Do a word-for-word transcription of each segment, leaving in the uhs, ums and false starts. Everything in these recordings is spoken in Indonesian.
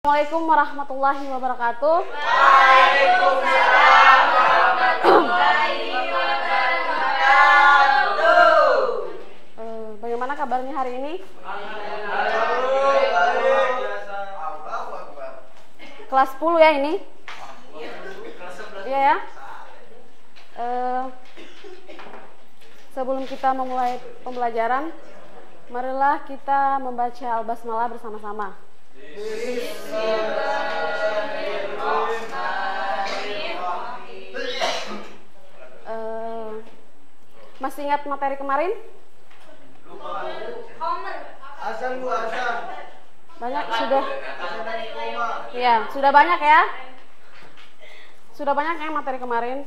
Assalamualaikum warahmatullahi wabarakatuh. Waalaikumsalam warahmatullahi wabarakatuh. Eh, bagaimana kabarnya hari ini? Kelas sepuluh ya ini? Iya ya. Eh, sebelum kita memulai pembelajaran, marilah kita membaca Al-Basmalah bersama-sama. Uh, masih ingat materi kemarin? Azan bu azan. Banyak sudah. Iya, sudah banyak ya. Sudah banyak yang materi kemarin.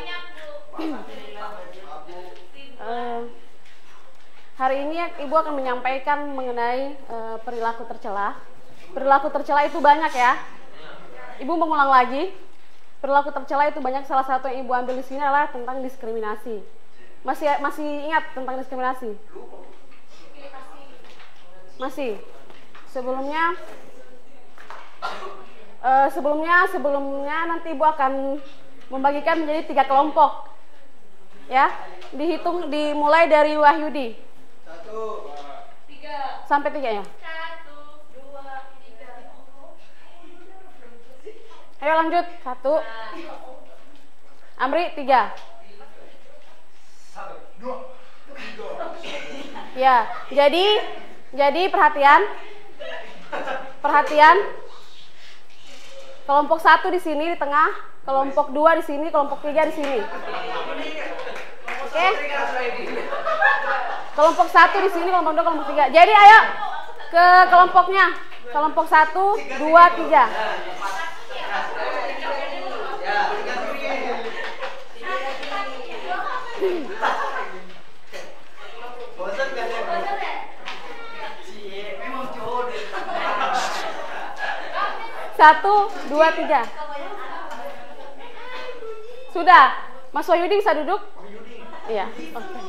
uh, hari ini Ibu akan menyampaikan mengenai uh, perilaku tercela. Perilaku tercela itu banyak ya. Ibu mengulang lagi. Perilaku tercela itu banyak. Salah satu yang Ibu ambil di sini adalah tentang diskriminasi. Masih masih ingat tentang diskriminasi? Masih. Sebelumnya uh, sebelumnya sebelumnya nanti Ibu akan membagikan menjadi tiga kelompok. Ya, dihitung dimulai dari Wahyudi. Satu, tiga. Sampai tiga ya. Ayo lanjut. Satu. Amri, tiga. Ya, jadi jadi perhatian. Perhatian. Kelompok satu di sini di tengah, kelompok dua di sini, kelompok tiga di sini. Oke? Kelompok satu di sini, kelompok dua, kelompok tiga. Jadi ayo ke kelompoknya. Kelompok satu, dua, tiga. Satu, dua, tiga. Sudah. Mas Wahyudi bisa duduk? Iya. Oke. Okay.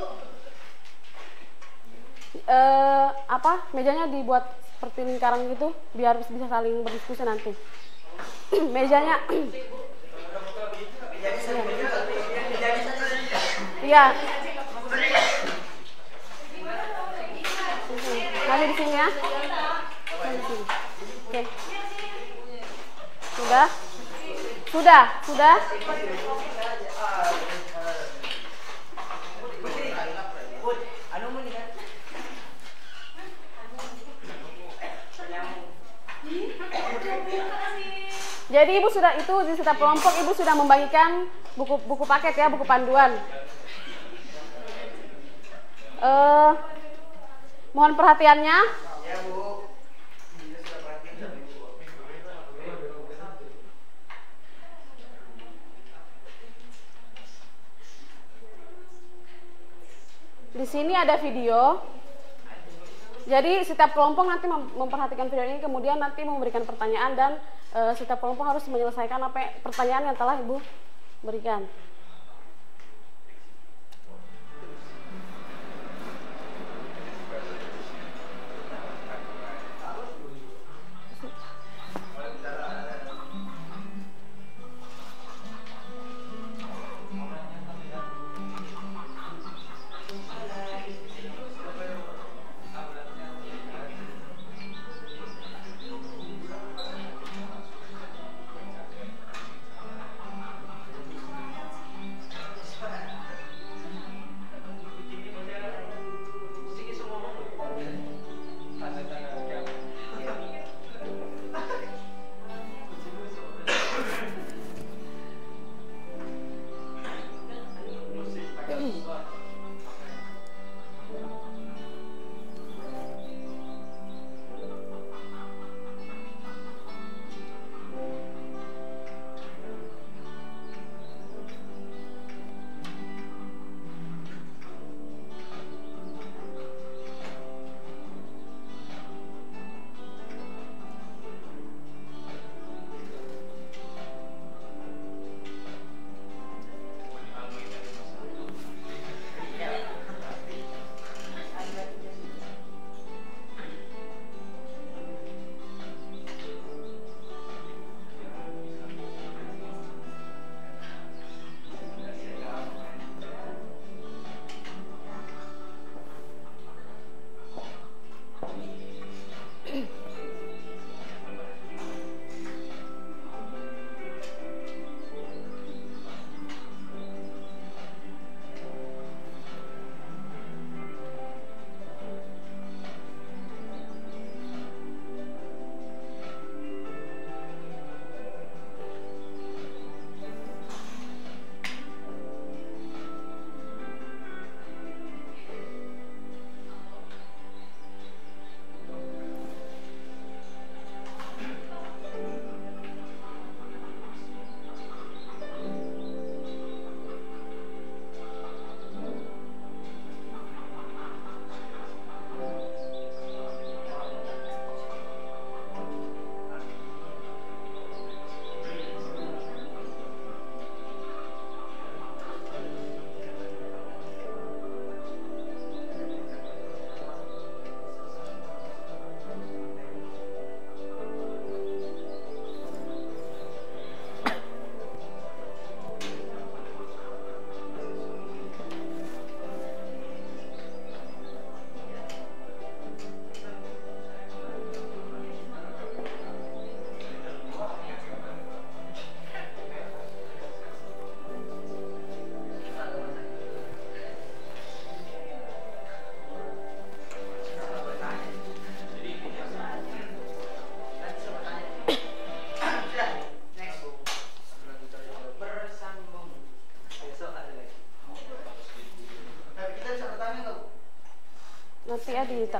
Uh, apa? Mejanya dibuat seperti lingkaran gitu, biar bisa saling berdiskusi nanti. Mejanya. Iya. Nanti di sini ya. Oke. Okay. Sudah? Sudah? Sudah? Jadi Ibu sudah itu di setiap kelompok Ibu sudah membagikan buku buku paket ya, buku panduan. Uh, mohon perhatiannya. Ya, Bu. Di sini ada video. Jadi setiap kelompok nanti memperhatikan video ini, kemudian nanti memberikan pertanyaan dan e, setiap kelompok harus menyelesaikan apa pertanyaan yang telah Ibu berikan.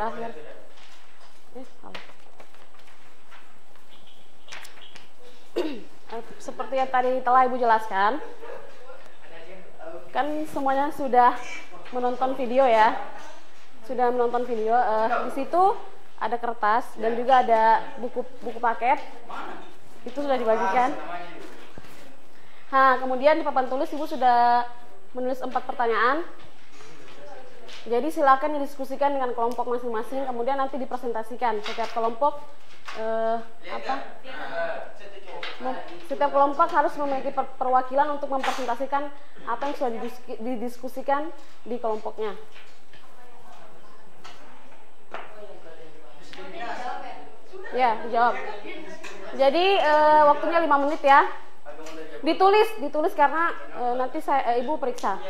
terakhir. Eh, salah. Seperti yang tadi telah Ibu jelaskan, kan semuanya sudah menonton video ya, sudah menonton video. Uh, di situ ada kertas dan juga ada buku buku paket, itu sudah dibagikan. Nah, kemudian di papan tulis Ibu sudah menulis empat pertanyaan. Jadi silakan didiskusikan dengan kelompok masing-masing, kemudian nanti dipresentasikan setiap kelompok. Uh, apa? Setiap kelompok harus memiliki per perwakilan untuk mempresentasikan apa yang sudah didiskusikan di kelompoknya. Ya, dijawab. Jadi uh, waktunya lima menit ya. Ditulis, ditulis karena uh, nanti saya uh, Ibu periksa.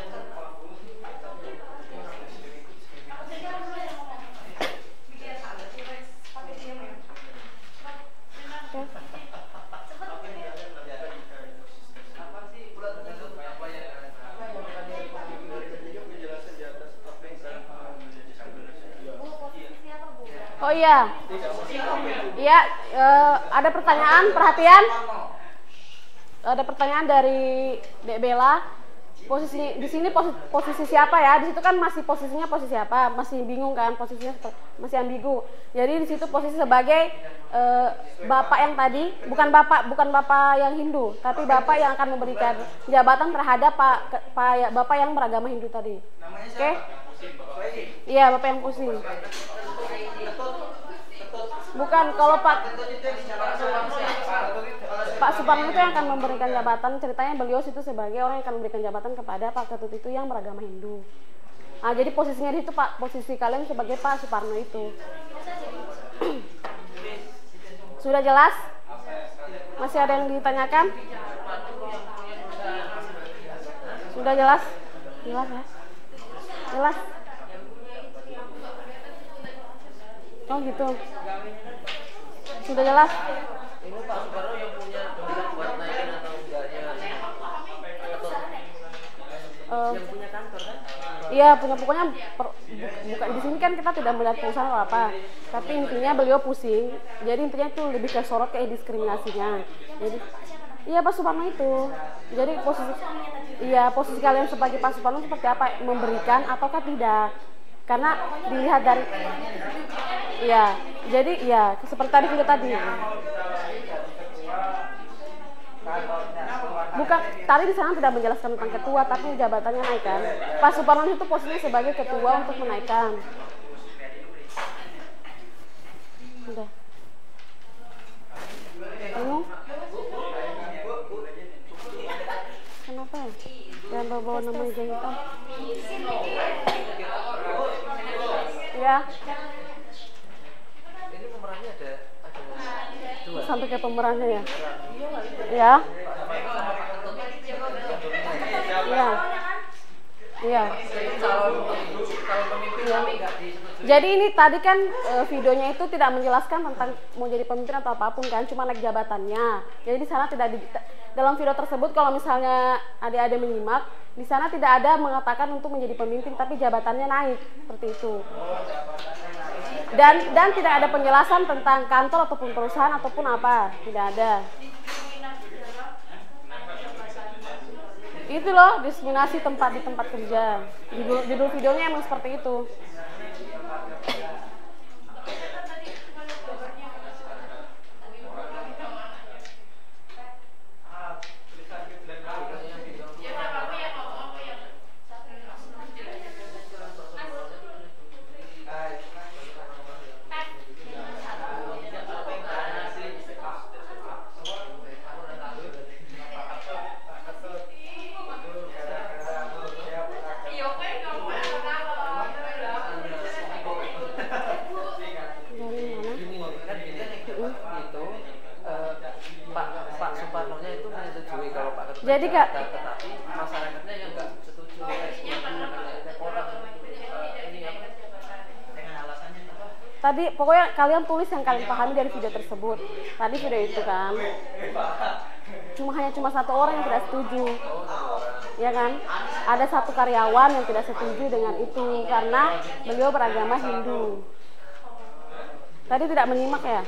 Oh iya, iya uh, ada pertanyaan, perhatian. Ada pertanyaan dari Dek Bella. Posisi di sini posisi, posisi siapa ya? Di situ kan masih posisinya posisi apa? Masih bingung kan? Posisinya masih ambigu. Jadi di situ posisi sebagai uh, bapak yang tadi, bukan bapak, bukan bapak yang Hindu, tapi bapak yang akan memberikan jabatan terhadap pak, pak bapak yang beragama Hindu tadi. Oke? Okay? Iya, bapak yang pusing. Bukan, kalau Pak Pak Suparno itu yang akan memberikan jabatan. Ceritanya beliau itu sebagai orang yang akan memberikan jabatan kepada Pak Ketut itu yang beragama Hindu. Nah, jadi posisinya di situ Pak, posisi kalian sebagai Pak Suparno itu. Sudah jelas? Masih ada yang ditanyakan? Sudah jelas? Jelas ya? Jelas? Oh gitu. Sudah jelas? Ini Pak Suparno yang punya dompet buat naikin atau enggaknya? Atau Uh, yang punya kantor kan? Iya, punya pokoknya per, bu, bukan di sini kan kita tidak melihat perusahaan atau apa. Tapi intinya beliau pusing. Jadi intinya itu lebih ke sorot ke diskriminasinya. Jadi iya Pak Suparno itu. Jadi posisi iya posisi kalian sebagai Pak Suparno seperti apa? Memberikan ataukah tidak? Karena dilihat dari iya, jadi iya seperti tadi video tadi. Bukan, tadi di sana tidak menjelaskan tentang ketua, tapi jabatannya naik kan. Pak Suparno itu posisinya sebagai ketua untuk menaikkan. Udah. Bingung? Kenapa ya? Jangan bawa-bawa nama jahitan. Ya. Ini pemerannya ada ada dua. Sampai ke pemerannya ya. Ya. Iya. Iya. Calon calon pemimpin kami enggak disetujui. Jadi ini tadi kan e, videonya itu tidak menjelaskan tentang mau jadi pemimpin atau apapun kan, cuma naik jabatannya. Jadi di sana tidak di, dalam video tersebut kalau misalnya adik-adik menyimak, di sana tidak ada mengatakan untuk menjadi pemimpin, tapi jabatannya naik seperti itu. Dan dan tidak ada penjelasan tentang kantor ataupun perusahaan ataupun apa, tidak ada. Itu loh diskriminasi tempat di tempat kerja. Judul, judul videonya emang seperti itu. Jadi Kak, tetapi masyarakatnya yang nggak setuju. tadi pokoknya kalian tulis yang kalian pahami dari video tersebut. Tadi video itu kan, cuma hanya cuma satu orang yang tidak setuju, ya kan? Ada satu karyawan yang tidak setuju dengan itu karena beliau beragama Hindu. Tadi tidak menyimak ya?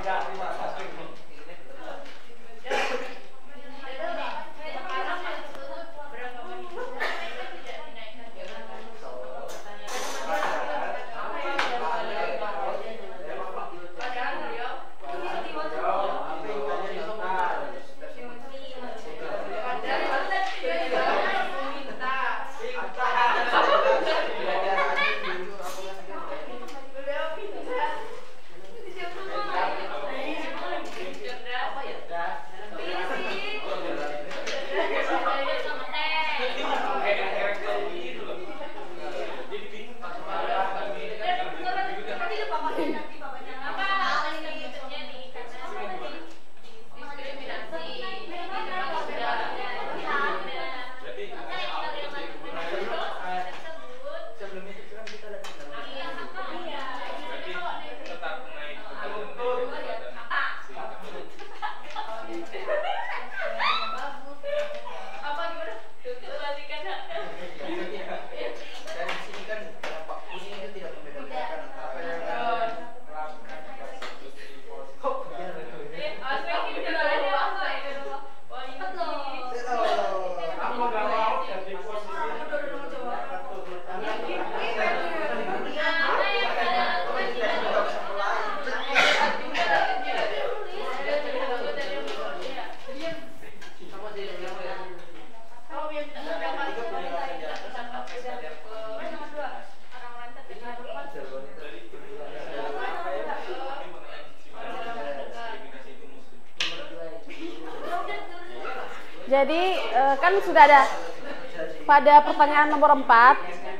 Jadi eh, kan sudah ada pada pertanyaan nomor empat.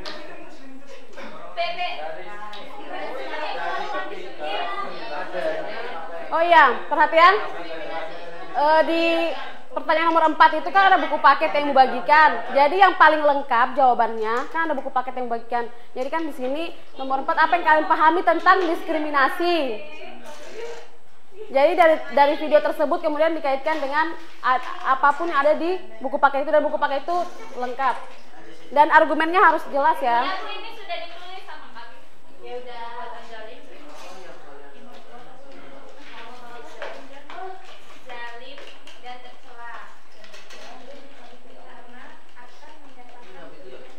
Oh iya, perhatian. Eh, di pertanyaan nomor empat itu kan ada buku paket yang dibagikan. Jadi yang paling lengkap jawabannya kan ada buku paket yang dibagikan. Jadi kan di sini nomor empat, apa yang kalian pahami tentang diskriminasi? Jadi dari dari video tersebut kemudian dikaitkan dengan a, apapun yang ada di buku paket itu, dan buku paket itu lengkap. Dan argumennya harus jelas ya. Ya, Bu, ini sudah ditulis sama kami. Ya udah, zalim. Zalim dan tercela. Karena akan mendatangkan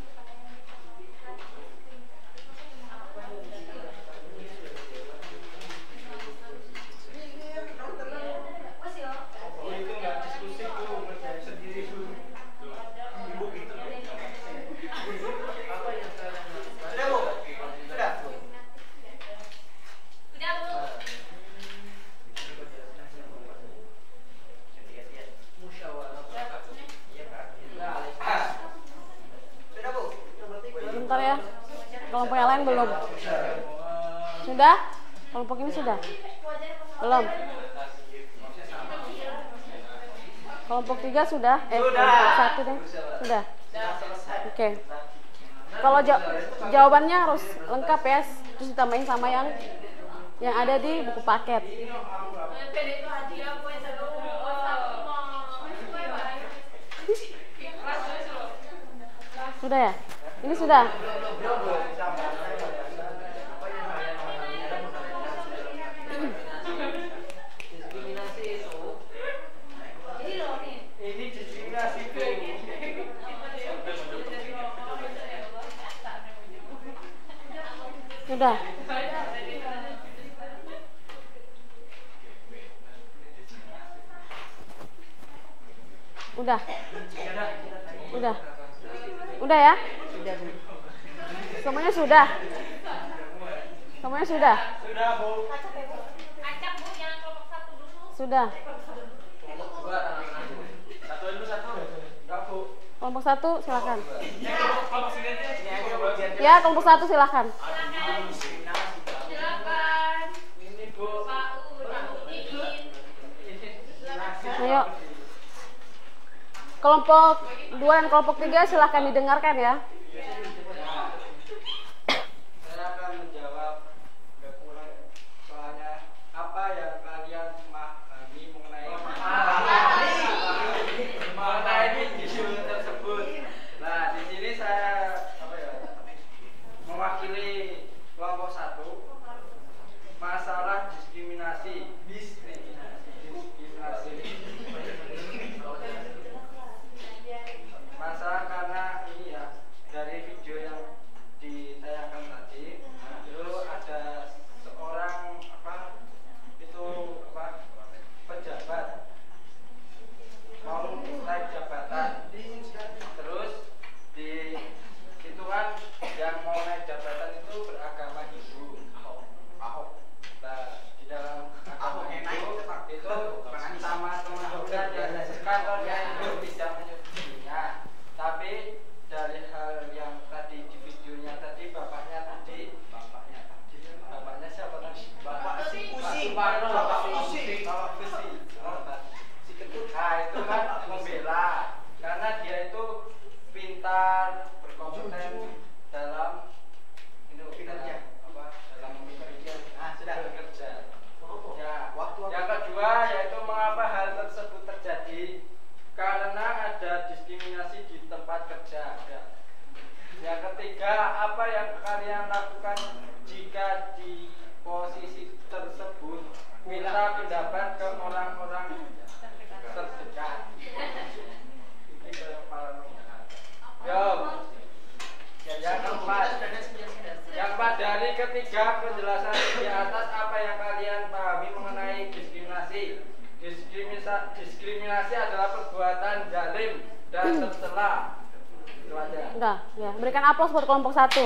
Bentar ya. Kelompok yang lain belum. Sudah? Kelompok ini sudah? Belum. Kelompok tiga sudah? Eh, kelompok satu deh. Sudah. Oke. Okay. Kalau ja jawabannya harus lengkap ya, terus ditambahin sama yang yang ada di buku paket. Sudah ya? Ini sudah. Sudah. Udah. Udah. Udah ya? Semuanya sudah. Semuanya sudah. Sudah, Bu. Acak, Bu, yang kelompok satu dulu. Sudah. Satu dulu satu. Enggak, Bu. Kelompok satu silakan. Ya, kelompok satu silakan. Silakan. Ini, Bu. Pak Udin. Ayo. Kelompok dua dan kelompok tiga silakan didengarkan ya. Saya akan menjawab soalnya apa yang kalian memahami mengenai mengenai isu tersebut. Nah, di sini saya apa ya mewakili kelompok satu. Masalah kantornya itu tidak menyetujuinya. Tapi dari hal yang tadi di videonya tadi bapaknya tadi bapaknya tadi bapaknya siapa tadi? Bapak si Kusi. Bapak Kusi. Bapak Kusi. Si Ketut. Nah itu kan membela karena dia itu pintar, berkompeten dalam itu bekerja apa dalam bekerja. Nah sudah bekerja. Ya, yang kedua yaitu mengapa hal tersebut terjadi karena ada diskriminasi di tempat kerja. Ya. Yang ketiga, apa yang kalian lakukan jika di posisi tersebut minta pendapat ke orang-orang terdekat. Yo. Yang keempat, yang keempat dari ketiga penjelasan di atas apa yang kalian pahami mengenai diskriminasi. Diskriminasi, diskriminasi adalah perbuatan zalim dan tercela. Itu aja. Udah, ya. Berikan aplaus buat kelompok satu.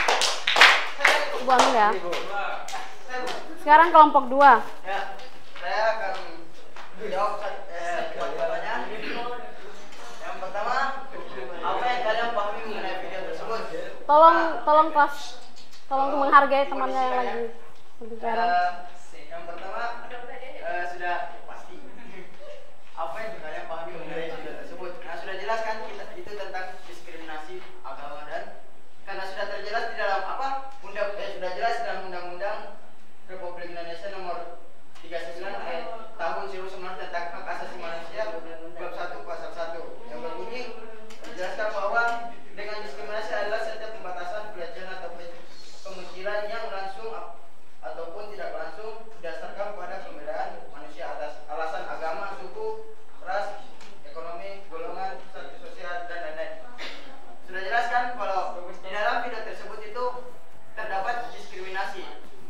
Ibu ambil ya. Sekarang kelompok dua. Ya, saya akan jawab eh, jawabannya. Yang pertama, apa yang kalian pahami mengenai video tersebut? Tolong, tolong kelas, tolong menghargai temannya yang lagi berbicara. Eh, yang pertama, eh, sudah pasti. Apa yang kalian pahami mengenai video tersebut? Nah, sudah jelas kan kita, itu tentang diskriminasi agama dan karena sudah terjelas di dalam apa? Undang, eh, sudah jelas dalam Undang-Undang Republik Indonesia nomor tiga puluh sembilan eh, tahun seribu sembilan ratus tentang hak asasi manusia bab satu pasal satu yang berbunyi menjelaskan bahwa dengan diskriminasi adalah setiap pembatasan, pelecehan atau pengucilan yang langsung ataupun tidak langsung berdasarkan pada pembedaan manusia atas alasan agama, suku, ras, ekonomi, golongan, status sosial dan lain-lain. Sudah jelaskan kalau di dalam video tersebut itu terdapat diskriminasi.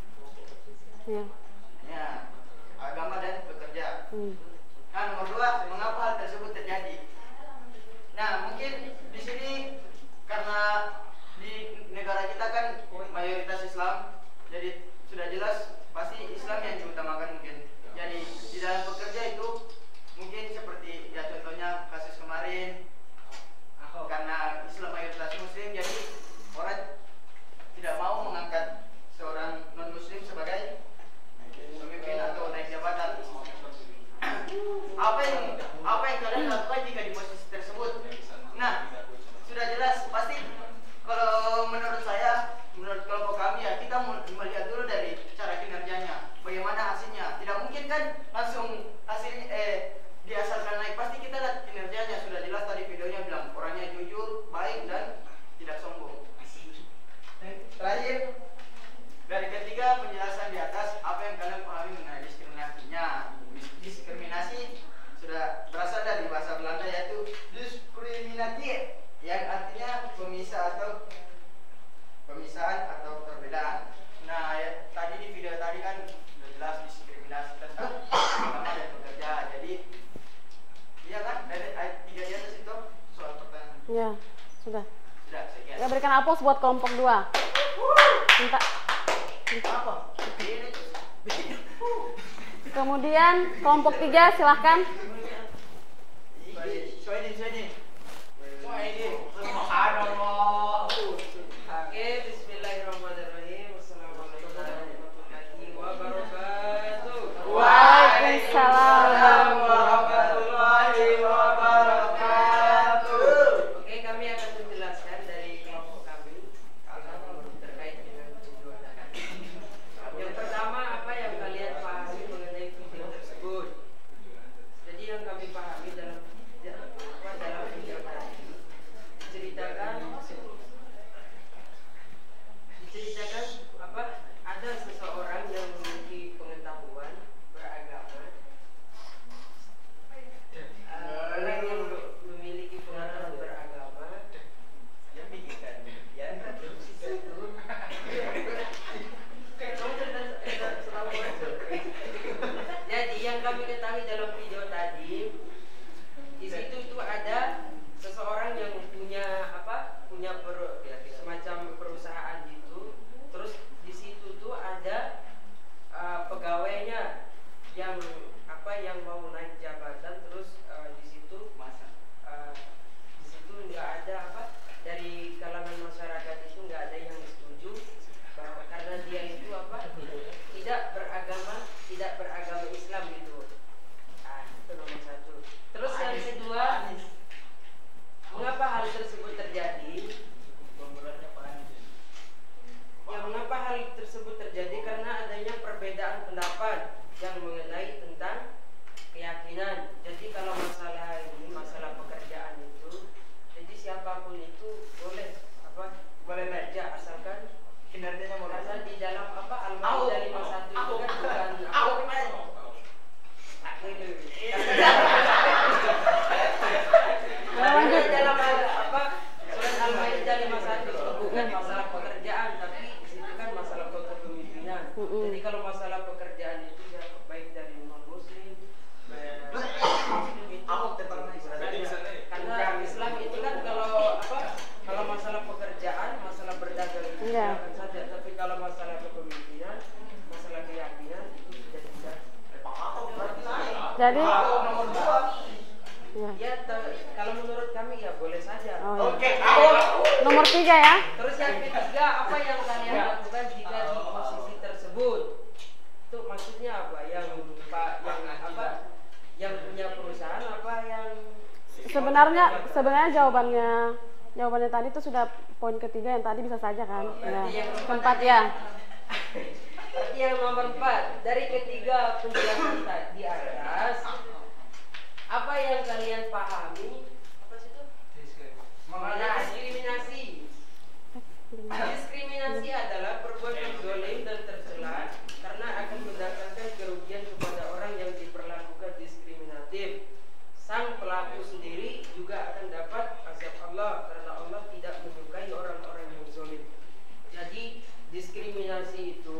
Ya. Ya, agama dan pekerja. Hmm. Nah, nomor dua, mengapa hal tersebut terjadi? Nah, mungkin di sini karena di negara kita kan mayoritas Islam, jadi sudah jelas pasti Islam yang diutamakan mungkin. Jadi di dalam pekerja itu mungkin seperti ya contohnya kasus kemarin karena Islam mayoritas Muslim, jadi orang tidak mau mengangkat seorang non Muslim sebagai pemimpin atau naik jabatan. Apa yang apa yang kalian lakukan jika di posisi tersebut? Nah, sudah jelas pasti kalau menurut saya, menurut kelompok kami ya kita melihat dulu dari cara kinerjanya, bagaimana hasilnya. Tidak mungkin kan langsung hasilnya eh diasalkan naik, pasti kita lihat kinerjanya. Sudah jelas tadi videonya bilang orangnya jujur, baik dan tidak sombong. Terakhir, dari ketiga penjelasan di atas, apa yang kalian pahami mengenai diskriminasinya? Diskriminasi sudah berasal dari bahasa Belanda yaitu diskriminatie, yang artinya pemisah atau pemisahan atau perbedaan. Nah, ya, tadi di video tadi kan sudah jelas diskriminasi tentang agama dan pekerja. Jadi, iya kan? Dari ayat tiga di atas itu soal pertanyaan. Ya, sudah. Sudah, sekian. Ya, berikan aplaus buat kelompok dua. Minta. Apa? Ini Kemudian kelompok tiga silahkan. Soalnya sini. Oke, bismillahirrahmanirrahim. Wassalamualaikum warahmatullahi wabarakatuh. Waalaikumsalam. warahmatullahi wabarakatuh. Oke, kami akan menjelaskan dari kelompok kami terkait dengan tujuan tadi. Yang pertama, apa yang kalian pahami mengenai video tersebut? Jadi yang kami pahami dalam apa dalam video tadi diceritakan diceritakan apa ada seseorang yang memiliki pengetahuan beragama, uh, orang yang memiliki pengetahuan beragama Yang pikirkan ya. Jadi yang kami ketahui dalam video tadi, di situ itu ada seseorang yang punya apa? Punya per, ya, semacam perusahaan gitu. Terus di situ tuh ada uh, pegawainya yang apa? Yang mau naik jabatan. Terus uh, di situ tidak beragama Islam gitu. Nah, itu nomor satu. Terus yang kedua, mengapa hal tersebut terjadi? Ya, mengapa hal tersebut terjadi? Karena adanya perbedaan pendapat yang mengenai tentang keyakinan. Jadi kalau masalah ini, masalah pekerjaan itu, jadi siapapun itu boleh apa? Boleh kerja asalkan kinerjanya mau. Karena di dalam apa Al-Maidah lima puluh satu itu kan bukan apa? Dalam apa surat Al-Maidah lima puluh satu itu bukan masalah pekerjaan, tapi di situ kan masalah kepemimpinan. Jadi kalau masalah pekerjaan itu ya baik dari non muslim, karena Islam itu kan kalau apa kalau masalah pekerjaan, masalah berdagang itu yeah. silakan saja, tapi kalau masalah kepemimpinan, masalah keyakinan itu sudah tidak. Jadi ya, ya te- kalau menurut kami ya boleh saja. Oh, Oke, nomor tiga ya. Terus yang ketiga, apa yang kalian lakukan jika di posisi tersebut? Itu maksudnya apa? Yang pak yang apa? Yang punya perusahaan apa yang Sebenarnya sebenarnya jawabannya jawabannya tadi itu sudah poin ketiga yang tadi bisa saja kan. Ya. Keempat ya. Berarti yang nomor empat dari ketiga penjelasan tadi di atas, apa yang kalian pahami? Apa sih itu? Mengenai diskriminasi. Diskriminasi adalah perbuatan zalim dan tercela karena akan mendatangkan kerugian kepada orang yang diperlakukan diskriminatif. Sang pelaku sendiri juga akan dapat azab Allah karena Allah tidak menyukai orang-orang yang zalim. Jadi diskriminasi itu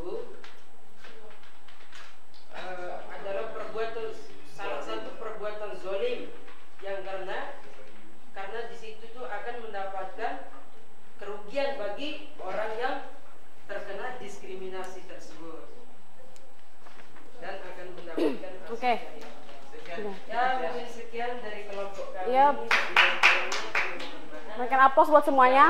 uh, adalah perbuatan salah satu perbuatan zalim yang karena karena di situ tuh akan mendapatkan kerugian bagi orang yang terkena diskriminasi tersebut dan akan mendapatkan azab. Oke. Ya, mungkin sekian dari kelompok kami. Iya. Makan aplos buat semuanya.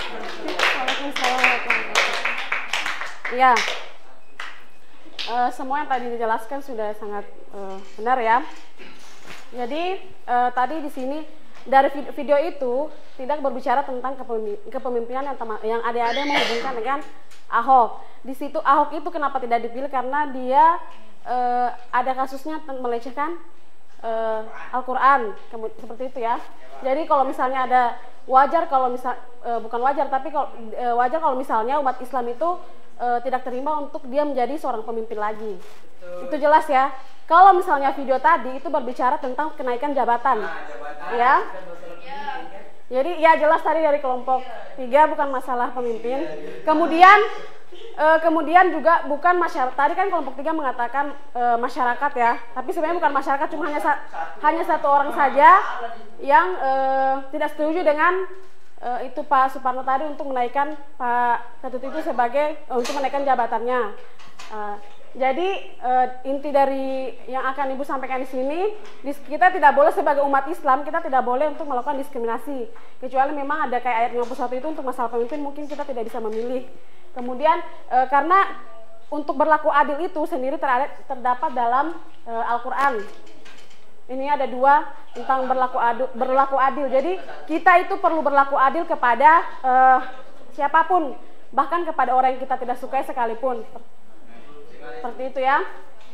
Iya. Uh, semua yang tadi dijelaskan sudah sangat uh, benar ya. Jadi uh, tadi di sini dari video, video itu tidak berbicara tentang kepemimpinan yang, yang ada-ada menghubungkan dengan Ahok. Di situ Ahok itu kenapa tidak dipilih karena dia uh, ada kasusnya melecehkan Uh, Al-Quran seperti itu ya. Jadi kalau misalnya ada wajar kalau misal uh, bukan wajar tapi kalau uh, wajar kalau misalnya umat Islam itu uh, tidak terima untuk dia menjadi seorang pemimpin lagi. Betul. Itu jelas ya. Kalau misalnya video tadi itu berbicara tentang kenaikan jabatan, nah, jabatan. Ya. Ya. Jadi ya jelas tadi dari kelompok tiga bukan masalah pemimpin. Kemudian e, kemudian juga bukan masyarakat. Tadi kan kelompok tiga mengatakan e, masyarakat ya, tapi sebenarnya bukan masyarakat, cuma hanya sa hanya satu orang saja yang e, tidak setuju dengan e, itu Pak Suparno tadi untuk menaikkan Pak Ketut itu sebagai e, untuk menaikkan jabatannya. E, Jadi uh, inti dari yang akan Ibu sampaikan di sini, kita tidak boleh sebagai umat Islam, kita tidak boleh untuk melakukan diskriminasi. Kecuali memang ada kayak ayat lima puluh satu itu untuk masalah pemimpin, mungkin kita tidak bisa memilih. Kemudian uh, karena untuk berlaku adil itu sendiri terdapat dalam uh, Al-Quran. Ini ada dua tentang berlaku adil, berlaku adil. Jadi kita itu perlu berlaku adil kepada uh, siapapun, bahkan kepada orang yang kita tidak sukai sekalipun. Seperti itu ya.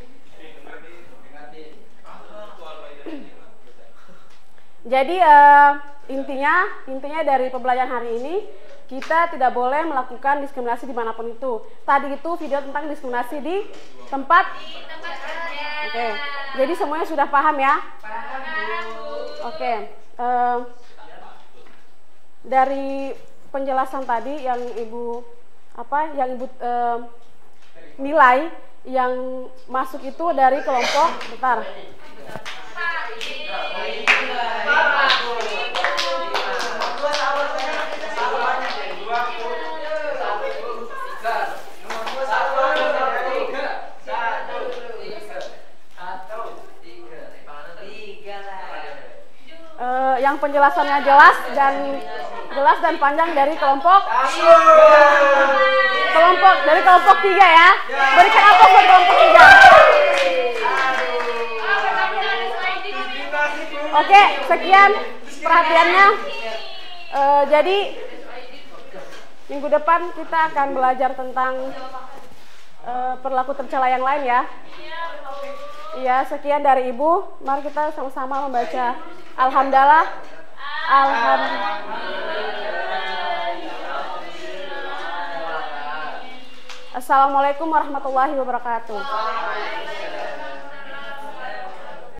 Jadi uh, intinya intinya dari pembelajaran hari ini, kita tidak boleh melakukan diskriminasi dimanapun itu. Tadi itu video tentang diskriminasi di tempat. Oke. Okay. Jadi semuanya sudah paham ya? Paham. Oke. Okay. Uh, dari penjelasan tadi yang ibu apa? Yang ibu uh, nilai yang masuk itu dari kelompok bentar. Uh, yang penjelasannya jelas dan jelas dan panjang dari kelompok kelompok dari kelompok tiga ya. Berikan apa buat kelompok tiga. Oke, sekian perhatiannya. Uh, jadi minggu depan kita akan belajar tentang uh, perilaku tercela yang lain ya. Iya, sekian dari Ibu. Mari kita sama-sama membaca Alhamdulillah. Alhamdulillah. Assalamualaikum warahmatullahi wabarakatuh.